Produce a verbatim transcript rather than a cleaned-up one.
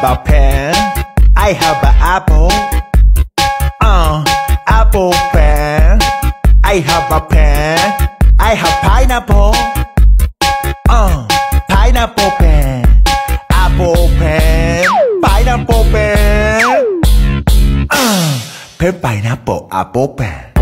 a pen. I have an apple. Uh, apple pen. I have a pen. I have pineapple. Uh, pineapple pen. Apple pen. Pineapple pen. Uh, pen pineapple apple pen.